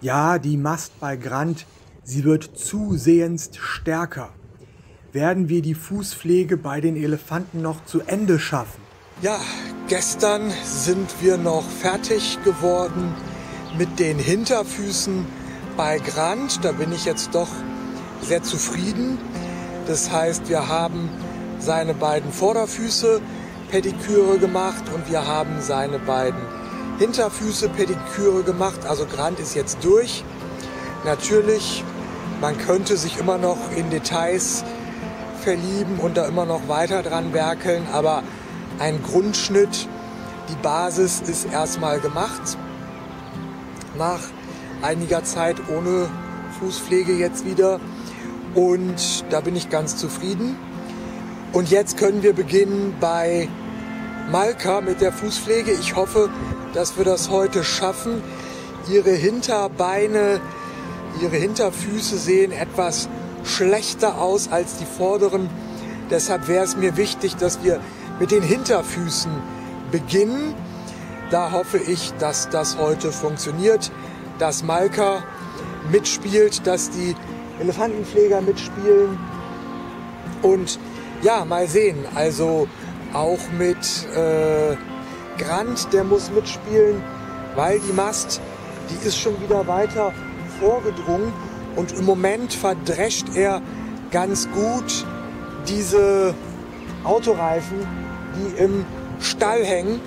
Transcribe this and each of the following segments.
Ja, die Mast bei Grant, sie wird zusehends stärker. Werden wir die Fußpflege bei den Elefanten noch zu Ende schaffen? Ja, gestern sind wir noch fertig geworden mit den Hinterfüßen bei Grant. Da bin ich jetzt doch sehr zufrieden. Das heißt, wir haben seine beiden Vorderfüße Pediküre gemacht und wir haben seine beiden Hinterfüße Pediküre gemacht. Also Grant ist jetzt durch. Natürlich, man könnte sich immer noch in Details verlieben und da immer noch weiter dran werkeln, aber ein Grundschnitt, die Basis ist erstmal gemacht. Nach einiger Zeit ohne Fußpflege jetzt wieder und da bin ich ganz zufrieden. Und jetzt können wir beginnen bei Malka mit der Fußpflege. Ich hoffe, dass wir das heute schaffen. Ihre Hinterbeine, ihre Hinterfüße sehen etwas schlechter aus als die vorderen. Deshalb wäre es mir wichtig, dass wir mit den Hinterfüßen beginnen. Da hoffe ich, dass das heute funktioniert, dass Malka mitspielt, dass die Elefantenpfleger mitspielen. Und ja, mal sehen. Also auch mit Grant, der muss mitspielen, weil die Mast, die ist schon wieder weiter vorgedrungen und im Moment verdrescht er ganz gut diese Autoreifen, die im Stall hängen.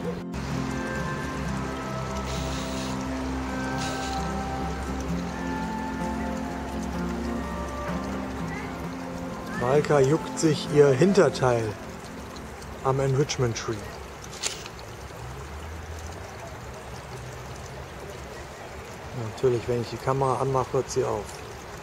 Malka juckt sich ihr Hinterteil am Enrichment Tree. Natürlich, wenn ich die Kamera anmache, hört sie auf.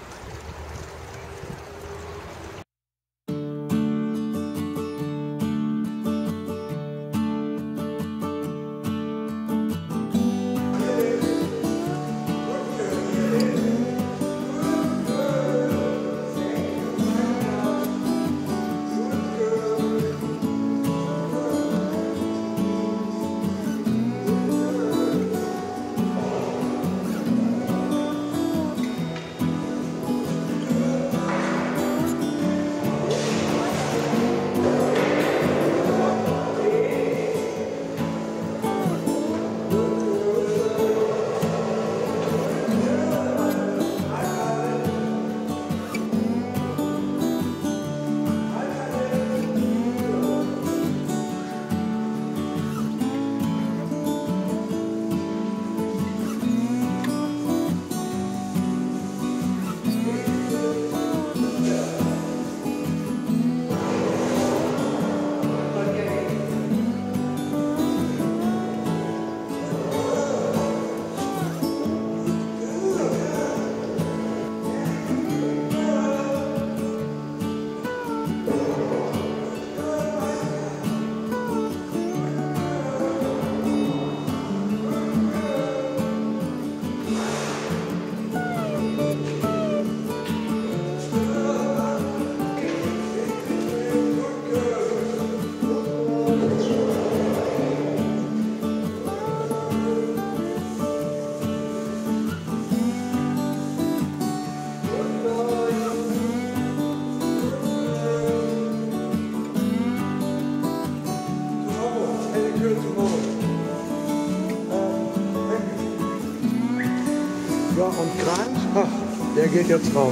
Ja, und Grant, der geht jetzt raus.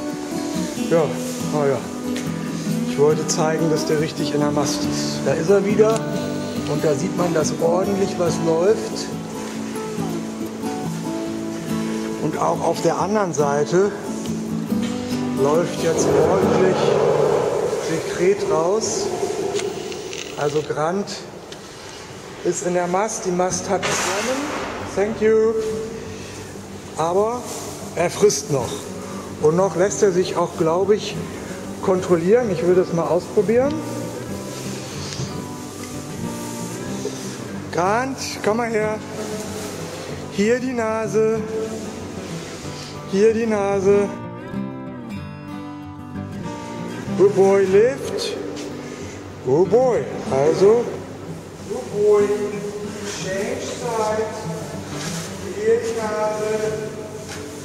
Ja, ja. Ich wollte zeigen, dass der richtig in der Mast ist. Da ist er wieder und da sieht man, dass ordentlich was läuft. Und auch auf der anderen Seite läuft jetzt ordentlich Sekret raus. Also Grant ist in der Mast, die Mast hat geschwommen. Thank you. Aber er frisst noch. Und noch lässt er sich auch, glaube ich, kontrollieren. Ich will das mal ausprobieren. Grant, komm mal her. Hier die Nase. Hier die Nase. Good boy, lift. Good boy. Also, good boy. Change side. Hier die Nase.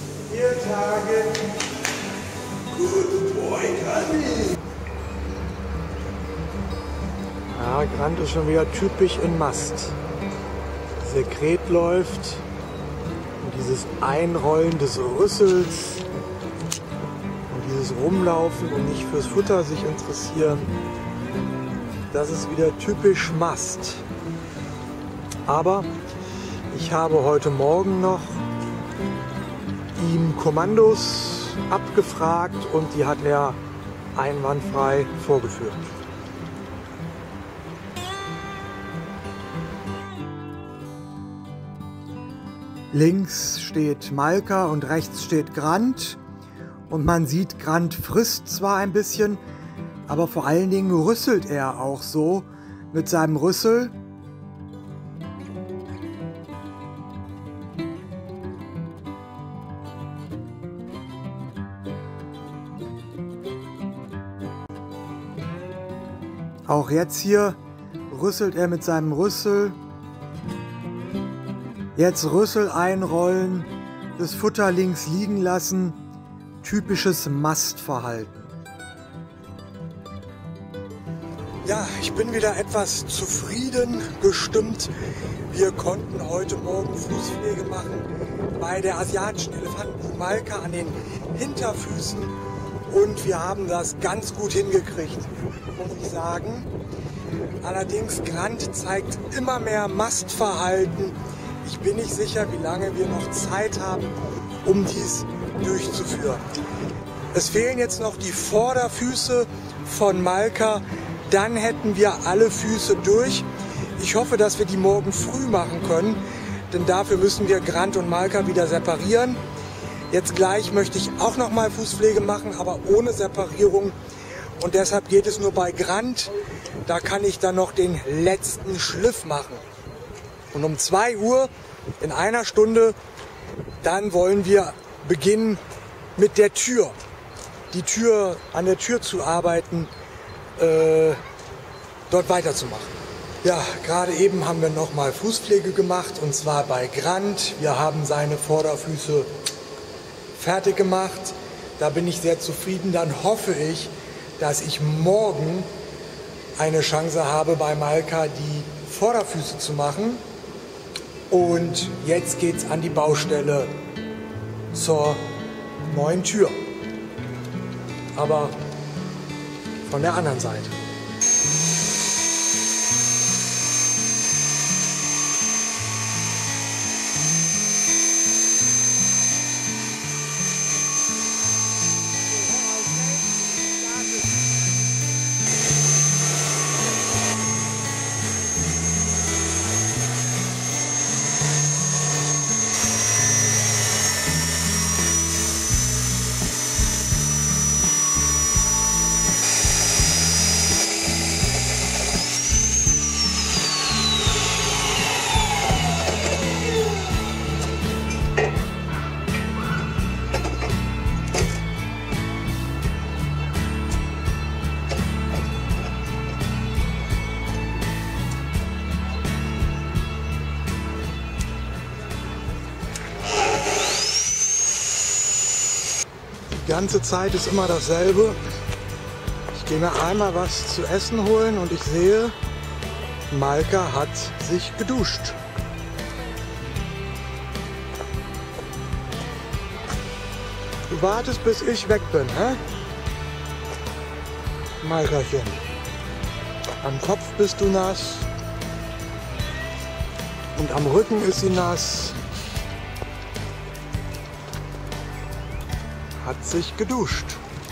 Tage. Good boy, Granny. Ja, Grant ist schon wieder typisch in Mast. Sekret läuft und dieses Einrollen des Rüssels und dieses Rumlaufen und nicht fürs Futter sich interessieren, das ist wieder typisch Mast. Aber ich habe heute Morgen noch ihm Kommandos abgefragt und die hat er einwandfrei vorgeführt. Links steht Malka und rechts steht Grant. Und man sieht, Grant frisst zwar ein bisschen, aber vor allen Dingen rüsselt er auch so mit seinem Rüssel. Auch jetzt hier rüsselt er mit seinem Rüssel. Jetzt Rüssel einrollen, das Futter links liegen lassen. Typisches Mastverhalten. Ja, ich bin wieder etwas zufrieden gestimmt. Wir konnten heute Morgen Fußpflege machen bei der asiatischen Elefantenkuh Malka an den Hinterfüßen. Und wir haben das ganz gut hingekriegt, muss ich sagen. Allerdings, Grant zeigt immer mehr Mastverhalten. Ich bin nicht sicher, wie lange wir noch Zeit haben, um dies durchzuführen. Es fehlen jetzt noch die Vorderfüße von Malka. Dann hätten wir alle Füße durch. Ich hoffe, dass wir die morgen früh machen können, denn dafür müssen wir Grant und Malka wieder separieren. Jetzt gleich möchte ich auch noch mal Fußpflege machen, aber ohne Separierung. Und deshalb geht es nur bei Grant. Da kann ich dann noch den letzten Schliff machen. Und um 2 Uhr, in einer Stunde, dann wollen wir beginnen mit der Tür. An der Tür zu arbeiten, dort weiterzumachen. Ja, gerade eben haben wir nochmal Fußpflege gemacht und zwar bei Grant. Wir haben seine Vorderfüße fertig gemacht. Da bin ich sehr zufrieden. Dann hoffe ich, dass ich morgen eine Chance habe, bei Malka die Vorderfüße zu machen. Und jetzt geht's an die Baustelle zur neuen Tür. Aber von der anderen Seite. Die ganze Zeit ist immer dasselbe. Ich gehe mir einmal was zu essen holen und ich sehe, Malka hat sich geduscht. Du wartest, bis ich weg bin, hä? Malkachen. Am Kopf bist du nass und am Rücken ist sie nass. Hat sich geduscht.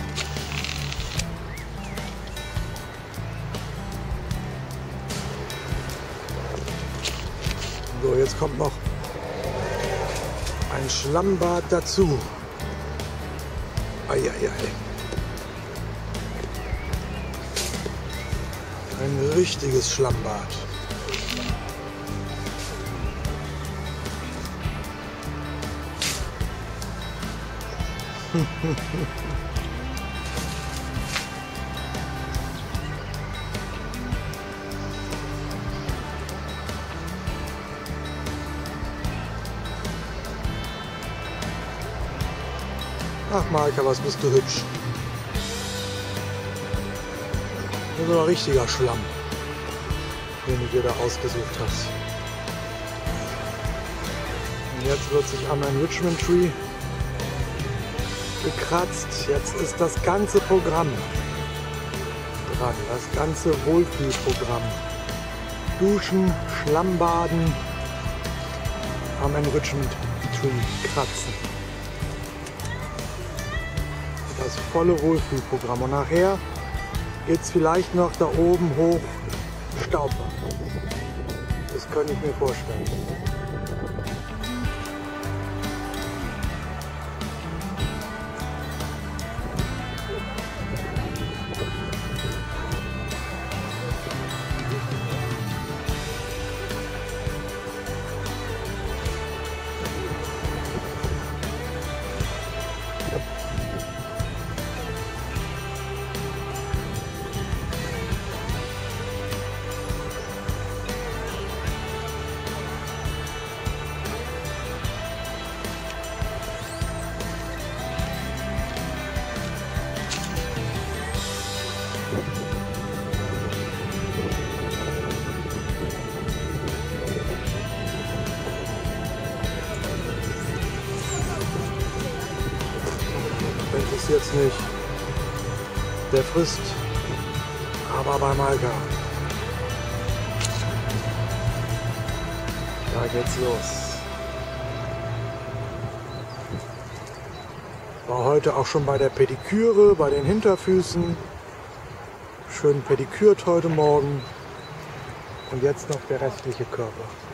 So, jetzt kommt noch ein Schlammbad dazu. Eieiei. Ein richtiges Schlammbad. Ach Malka, was bist du hübsch. Das ist aber richtiger Schlamm, den du dir da ausgesucht hast. Und jetzt wird sich am Enrichment Tree gekratzt. Jetzt ist das ganze Programm dran, das ganze Wohlfühlprogramm. Duschen, Schlammbaden, am Enrichment Tree kratzen. Das volle Wohlfühlprogramm. Und nachher geht es vielleicht noch da oben hoch Staubbaden. Das könnte ich mir vorstellen. Ist jetzt nicht. Der frisst. Aber bei Malka. Da geht's los. War heute auch schon bei der Pediküre, bei den Hinterfüßen. Schön pedikürt heute Morgen. Und jetzt noch der restliche Körper.